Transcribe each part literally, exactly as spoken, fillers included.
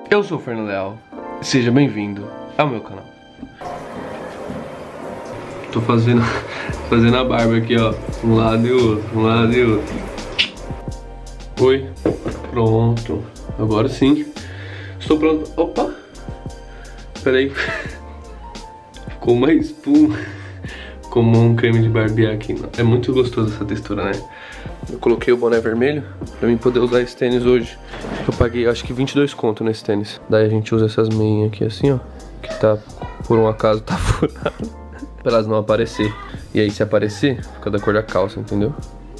Eu sou o Fernando Leal, seja bem-vindo ao meu canal. Tô fazendo, fazendo a barba aqui, ó, um lado e outro, um lado e outro. Oi, pronto, agora sim, estou pronto. Opa, peraí, ficou uma espuma, como um creme de barbear aqui. É muito gostoso essa textura, né? Eu coloquei o boné vermelho pra mim poder usar esse tênis hoje. Eu paguei acho que vinte e dois conto nesse tênis. Daí a gente usa essas meinhas aqui assim, ó, que tá, por um acaso, tá furado, pra elas não aparecer. E aí se aparecer, fica da cor da calça, entendeu?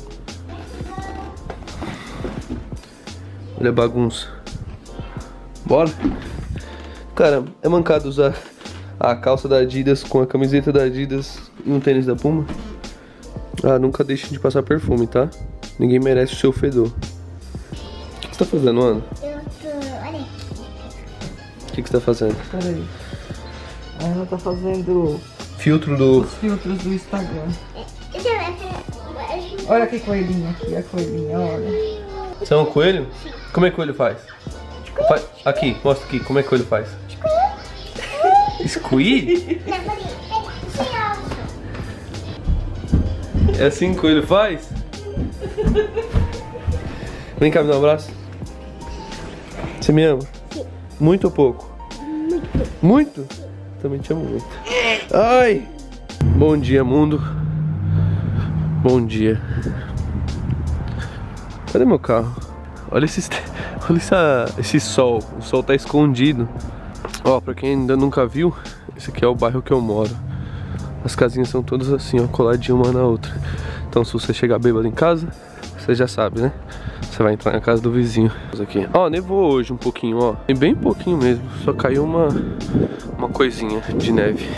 Olha a bagunça. Bora? Cara, é mancado usar a calça da Adidas com a camiseta da Adidas e um tênis da Puma. Ah, nunca deixe de passar perfume, tá? Ninguém merece o seu fedor. O que, que você tá fazendo, Ana? Eu tô... olha aqui. O que, que você tá fazendo? Peraí. A Ana tá fazendo Filtro do... os filtros do Instagram. Deixa eu ver. Olha que coelhinho aqui, a coelhinha, olha. Você é um coelho? Como é que coelho faz? Fa... Aqui, mostra aqui, como é que coelho faz? Squee? Não, peraí, peraí. É assim que o coelho faz? Vem cá, me dá um abraço. Você me ama? Sim. Muito ou pouco? Muito. Muito? Também te amo muito. Ai! Bom dia, mundo. Bom dia. Cadê meu carro? Olha esse, olha essa, esse sol. O sol tá escondido. Ó, pra quem ainda nunca viu, esse aqui é o bairro que eu moro. As casinhas são todas assim, ó, coladinhas uma na outra. Então se você chegar bêbado em casa, você já sabe, né? Você vai entrar na casa do vizinho. Aqui. Ó, nevou hoje um pouquinho, ó. E bem pouquinho mesmo. Só caiu uma, uma coisinha de neve.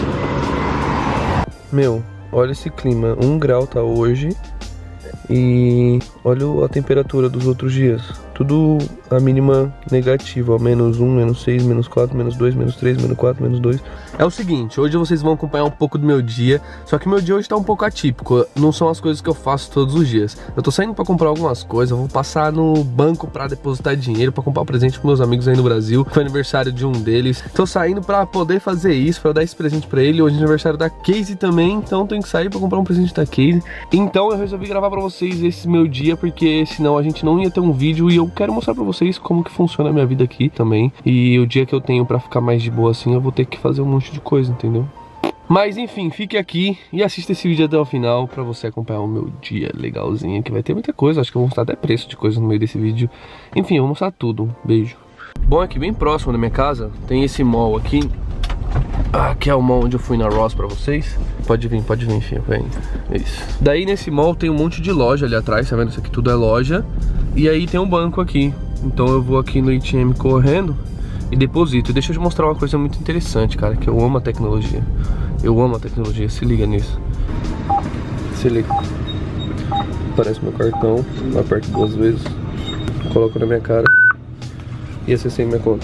Meu, olha esse clima. Um grau tá hoje. E olha a temperatura dos outros dias. Tudo a mínima negativa, ó, menos um, menos seis, menos quatro, menos dois, menos três, menos quatro, menos dois. É o seguinte, hoje vocês vão acompanhar um pouco do meu dia. Só que meu dia hoje tá um pouco atípico. Não são as coisas que eu faço todos os dias. Eu tô saindo pra comprar algumas coisas. Eu vou passar no banco pra depositar dinheiro, pra comprar um presente pros meus amigos aí no Brasil. Foi aniversário de um deles. Tô saindo pra poder fazer isso, pra eu dar esse presente pra ele. Hoje é aniversário da Casey também, então tenho que sair pra comprar um presente da Casey. Então eu resolvi gravar pra vocês esse meu dia, porque senão a gente não ia ter um vídeo. E eu quero mostrar pra vocês como que funciona a minha vida aqui também. E o dia que eu tenho pra ficar mais de boa assim, eu vou ter que fazer um monte de coisa, entendeu? Mas enfim, fique aqui e assista esse vídeo até o final pra você acompanhar o meu dia legalzinho, que vai ter muita coisa. Acho que eu vou mostrar até preço de coisa no meio desse vídeo. Enfim, eu vou mostrar tudo. Beijo. Bom, aqui bem próximo da minha casa tem esse mall aqui. Ah, que é o mall onde eu fui na Ross pra vocês. Pode vir, pode vir, filho, vem. Isso. Daí nesse mall tem um monte de loja ali atrás, tá vendo? Isso aqui tudo é loja. E aí tem um banco aqui. Então eu vou aqui no A T M correndo e deposito. Deixa eu te mostrar uma coisa muito interessante, cara, que eu amo a tecnologia. Eu amo a tecnologia, se liga nisso. Se liga. Aparece meu cartão, aperto duas vezes, coloco na minha cara e acessei minha conta.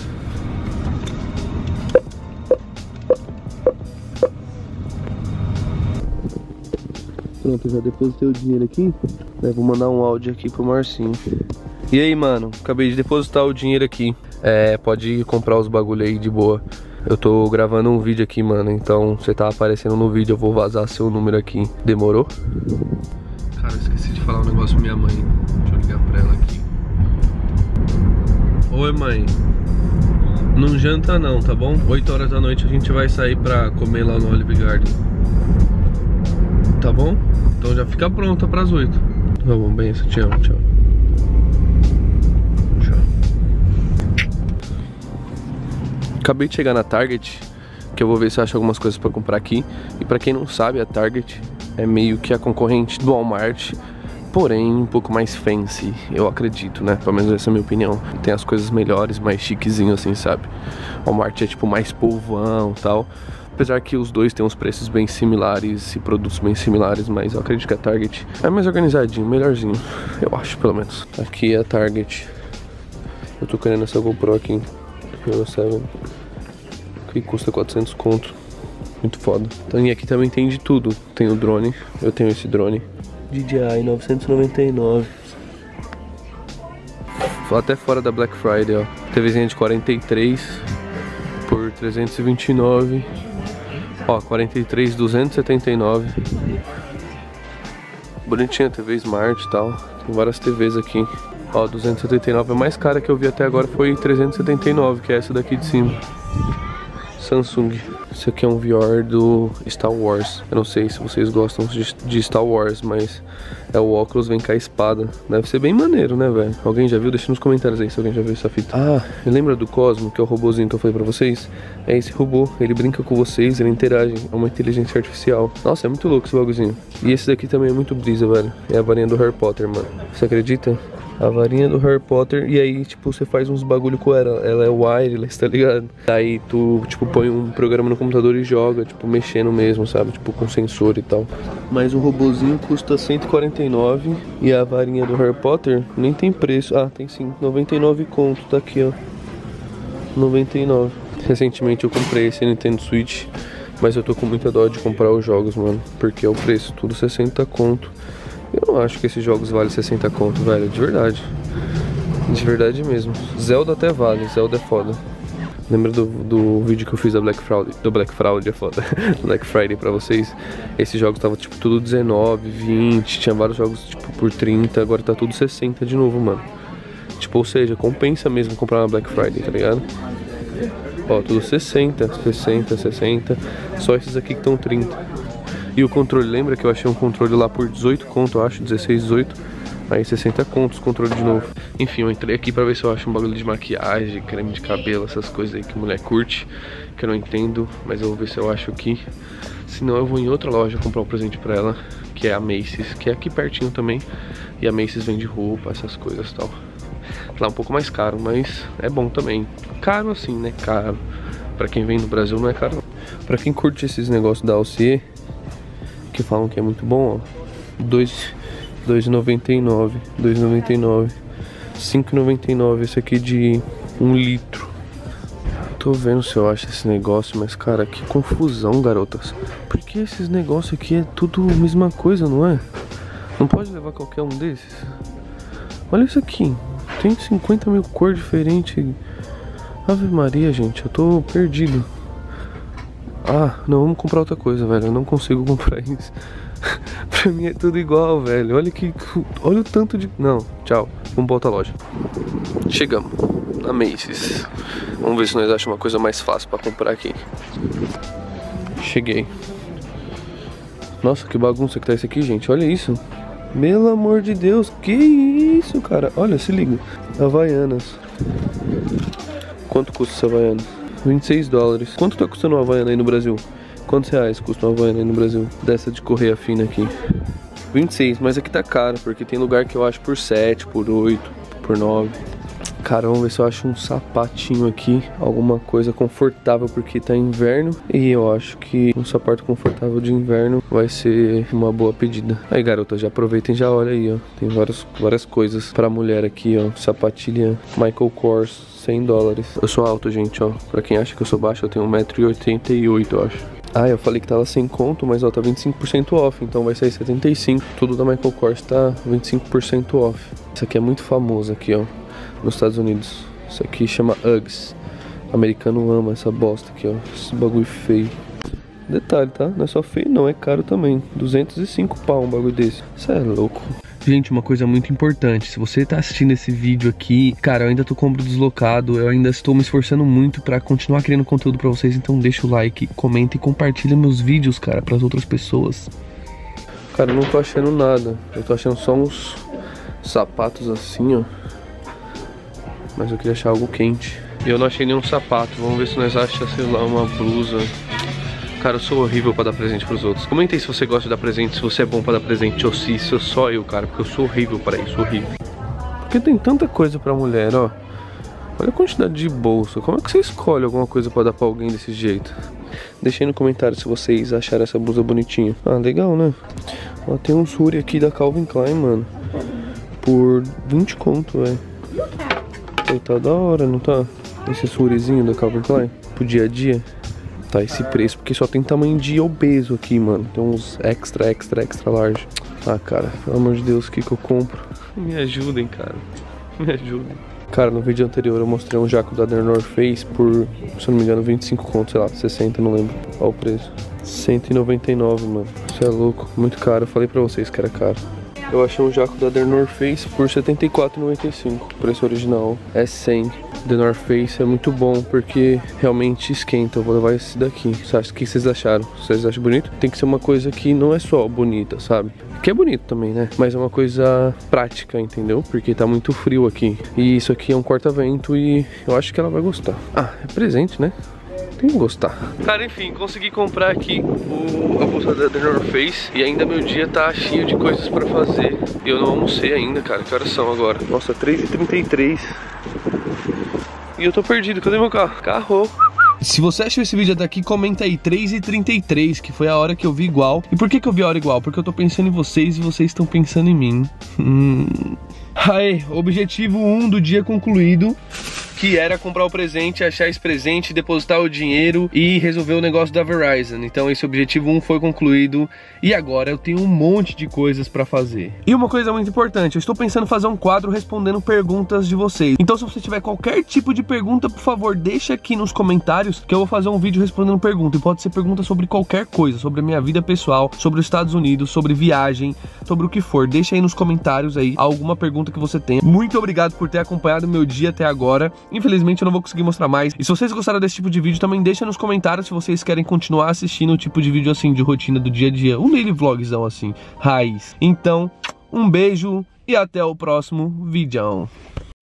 Pronto, eu já depositei o dinheiro aqui. Eu vou mandar um áudio aqui pro Marcinho. E aí, mano, acabei de depositar o dinheiro aqui. É, pode ir comprar os bagulho aí de boa. Eu tô gravando um vídeo aqui, mano. Então, você tá aparecendo no vídeo, eu vou vazar seu número aqui. Demorou? Cara, eu esqueci de falar um negócio pra minha mãe. Deixa eu ligar pra ela aqui. Oi, mãe. Não janta não, tá bom? oito horas da noite a gente vai sair pra comer lá no Olive Garden. Tá bom? Então já fica pronta pras oito. Tá bom, bem, isso. Te amo, tchau. Tchau. Acabei de chegar na Target, que eu vou ver se eu acho algumas coisas pra comprar aqui. E pra quem não sabe, a Target é meio que a concorrente do Walmart, porém um pouco mais fancy, eu acredito, né? Pelo menos essa é a minha opinião. Tem as coisas melhores, mais chiquezinho assim, sabe? O Walmart é tipo mais povão e tal. Apesar que os dois têm uns preços bem similares e produtos bem similares, mas eu acredito que a Target é mais organizadinho, melhorzinho. Eu acho, pelo menos. Aqui é a Target. Eu tô querendo essa GoPro aqui, Hero sete, que custa quatrocentos conto. Muito foda. Então, e aqui também tem de tudo. Tem o drone, eu tenho esse drone D J I novecentos e noventa e nove. até fora da Black Friday, ó. TVzinha de quarenta e três por trezentos e vinte e nove. Ó, quarenta e três, duzentos e setenta e nove. Bonitinha, T V Smart e tal. Tem várias T Vs aqui. Ó, duzentos e setenta e nove. A mais cara que eu vi até agora foi trezentos e setenta e nove, que é essa daqui de cima. Samsung. Esse aqui é um V R do Star Wars. Eu não sei se vocês gostam de, de Star Wars, mas é o óculos, vem com a espada. Deve ser bem maneiro, né, velho? Alguém já viu? Deixa nos comentários aí se alguém já viu essa fita. Ah, lembra do Cosmo, que é o robozinho que eu falei pra vocês? É esse robô, ele brinca com vocês, ele interage, é uma inteligência artificial. Nossa, é muito louco esse bagulhozinho. E esse daqui também é muito brisa, velho. É a varinha do Harry Potter, mano. Você acredita? A varinha do Harry Potter, e aí, tipo, você faz uns bagulho com ela. Ela é wireless, tá ligado? Aí tu, tipo, põe um programa no computador e joga, tipo, mexendo mesmo, sabe? Tipo, com sensor e tal. Mas o robozinho custa cento e quarenta e nove. E a varinha do Harry Potter nem tem preço. Ah, tem sim, noventa e nove conto, tá aqui, ó. noventa e nove. Recentemente eu comprei esse Nintendo Switch, mas eu tô com muita dó de comprar os jogos, mano, porque é o preço, tudo sessenta conto. Eu não acho que esses jogos valem sessenta conto, velho, de verdade. De verdade mesmo. Zelda até vale, Zelda é foda. Lembra do, do vídeo que eu fiz da Black Friday? Do Black Friday é foda. Black Friday pra vocês. Esses jogos tava tipo tudo dezenove, vinte. Tinha vários jogos tipo por trinta. Agora tá tudo sessenta de novo, mano. Tipo, ou seja, compensa mesmo comprar na Black Friday, tá ligado? Ó, tudo sessenta, sessenta, sessenta. Só esses aqui que estão trinta. E o controle, lembra que eu achei um controle lá por dezoito conto, eu acho, dezesseis, dezoito. Aí sessenta contos, controle de novo. Enfim, eu entrei aqui pra ver se eu acho um bagulho de maquiagem, creme de cabelo, essas coisas aí que mulher curte, que eu não entendo, mas eu vou ver se eu acho aqui. Senão eu vou em outra loja comprar um presente pra ela, que é a Macy's, que é aqui pertinho também. E a Macy's vende roupa, essas coisas e tal. Lá é um pouco mais caro, mas é bom também. Caro assim, né? Caro. Pra quem vem do Brasil não é caro. Pra quem curte esses negócios da Alcier, que falam que é muito bom, ó. dois e noventa e nove, dois e noventa e nove, cinco e noventa e nove, esse aqui de um litro. Tô vendo se eu acho esse negócio, mas cara, que confusão, garotas. Porque esses negócios aqui é tudo a mesma coisa, não é? Não pode levar qualquer um desses? Olha isso aqui, tem cinquenta mil cores diferentes. Ave Maria, gente, eu tô perdido. Ah, não, vamos comprar outra coisa, velho. Eu não consigo comprar isso. Pra mim é tudo igual, velho. Olha que... Olha o tanto de... Não, tchau. Vamos pra outra loja. Chegamos na Macy's. Vamos ver se nós achamos uma coisa mais fácil pra comprar aqui. Cheguei. Nossa, que bagunça que tá isso aqui, gente. Olha isso. Pelo amor de Deus. Que isso, cara. Olha, se liga. Havaianas. Quanto custa essa Havaiana? vinte e seis dólares. Quanto tá custando uma Havaiana aí no Brasil? Quantos reais custa uma Havaiana aí no Brasil? Dessa de correia fina aqui. vinte e seis, mas aqui tá caro, porque tem lugar que eu acho por sete, por oito, por nove. Cara, vamos ver se eu acho um sapatinho aqui, alguma coisa confortável, porque tá inverno. E eu acho que um sapato confortável de inverno vai ser uma boa pedida. Aí, garota, já aproveita e já olha aí, ó. Tem várias, várias coisas pra mulher aqui, ó. Sapatilha Michael Kors, cem dólares. Eu sou alto, gente, ó. Pra quem acha que eu sou baixo, eu tenho um metro e oitenta e oito, eu acho. Ah, eu falei que tava sem conto, mas ó, tá vinte e cinco por cento off, então vai sair setenta e cinco. Tudo da Michael Kors tá vinte e cinco por cento off. Isso aqui é muito famoso aqui, ó, nos Estados Unidos. Isso aqui chama Uggs. O americano ama essa bosta aqui, ó. Esse bagulho feio. Detalhe, tá? Não é só feio, não, é caro também. duzentos e cinco pau um bagulho desse. Isso é louco. Gente, uma coisa muito importante, se você tá assistindo esse vídeo aqui, cara, eu ainda tô com o ombro deslocado, eu ainda estou me esforçando muito pra continuar criando conteúdo pra vocês, então deixa o like, comenta e compartilha meus vídeos, cara, pras outras pessoas. Cara, eu não tô achando nada, eu tô achando só uns sapatos assim, ó, mas eu queria achar algo quente. E eu não achei nenhum sapato, vamos ver se nós achamos, sei lá, uma blusa. Cara, eu sou horrível pra dar presente pros outros. Comenta aí se você gosta de dar presente, se você é bom pra dar presente ou se sou só eu, cara, porque eu sou horrível para isso, horrível. Porque tem tanta coisa pra mulher, ó. Olha a quantidade de bolsa. Como é que você escolhe alguma coisa pra dar pra alguém desse jeito? Deixa aí no comentário se vocês acharam essa blusa bonitinha. Ah, legal, né? Ó, tem um Suri aqui da Calvin Klein, mano. Por vinte conto, velho. Tá da hora, não tá? Esse Surizinho da Calvin Klein. Pro dia a dia. Tá esse preço, porque só tem tamanho de obeso aqui, mano. Tem uns extra, extra, extra large. Ah, cara, pelo amor de Deus, o que que eu compro? Me ajudem, cara. Me ajudem. Cara, no vídeo anterior eu mostrei um jaco da The North Face por, se eu não me engano, vinte e cinco contos, sei lá, sessenta, não lembro. Olha o preço. cento e noventa e nove, mano. Isso é louco, muito caro. Eu falei pra vocês que era caro. Eu achei um jaco da The North Face por setenta e quatro reais e noventa e cinco centavos. O preço original é cem. The North Face é muito bom porque realmente esquenta. Eu vou levar esse daqui. O que vocês acharam? Vocês acham bonito? Tem que ser uma coisa que não é só bonita, sabe? Que é bonito também, né? Mas é uma coisa prática, entendeu? Porque tá muito frio aqui. E isso aqui é um corta-vento e eu acho que ela vai gostar. Ah, é presente, né? Tem que gostar. Cara, enfim, consegui comprar aqui o, a bolsa da The North Face. E ainda meu dia tá cheio de coisas pra fazer. E eu não almocei ainda, cara. Que horas são agora? Nossa, três e trinta e três. E eu tô perdido. Cadê meu carro? Carro. Se você achou esse vídeo até aqui, comenta aí, três e trinta e três, que foi a hora que eu vi igual. E por que que eu vi a hora igual? Porque eu tô pensando em vocês e vocês estão pensando em mim. Hum... Aí, objetivo um do dia concluído, que era comprar o presente, achar esse presente, depositar o dinheiro e resolver o negócio da Verizon. Então esse objetivo um foi concluído e agora eu tenho um monte de coisas pra fazer. E uma coisa muito importante, eu estou pensando em fazer um quadro respondendo perguntas de vocês. Então se você tiver qualquer tipo de pergunta, por favor, deixa aqui nos comentários que eu vou fazer um vídeo respondendo pergunta. E pode ser pergunta sobre qualquer coisa, sobre a minha vida pessoal, sobre os Estados Unidos, sobre viagem, sobre o que for. Deixa aí nos comentários aí alguma pergunta que você tenha. Muito obrigado por ter acompanhado o meu dia até agora. Infelizmente eu não vou conseguir mostrar mais. E se vocês gostaram desse tipo de vídeo, também deixa nos comentários se vocês querem continuar assistindo o tipo de vídeo assim, de rotina do dia a dia. Um daily vlogzão assim, raiz. Então, um beijo e até o próximo vídeo.